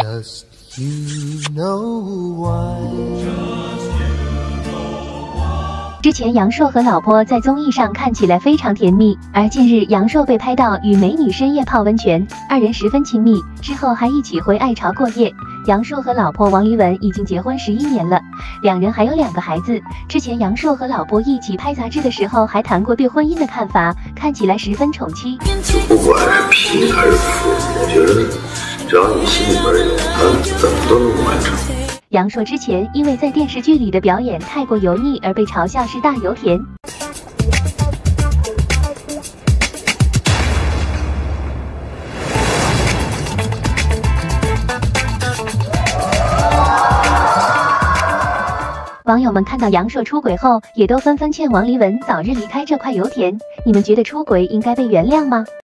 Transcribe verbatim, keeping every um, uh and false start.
Just you know why。 之前杨烁和老婆在综艺上看起来非常甜蜜，而近日杨烁被拍到与美女深夜泡温泉，二人十分亲密，之后还一起回爱巢过夜。杨烁和老婆王黎雯已经结婚十一年了，两人还有两个孩子。之前杨烁和老婆一起拍杂志的时候，还谈过对婚姻的看法，看起来十分宠妻。 不管是贫还是富，我觉得只要你心里边有，他怎么都能完成。 杨烁之前因为在电视剧里的表演太过油腻而被嘲笑是大油田。网友们看到杨烁出轨后，也都纷纷劝王黎雯早日离开这块油田。你们觉得出轨应该被原谅吗？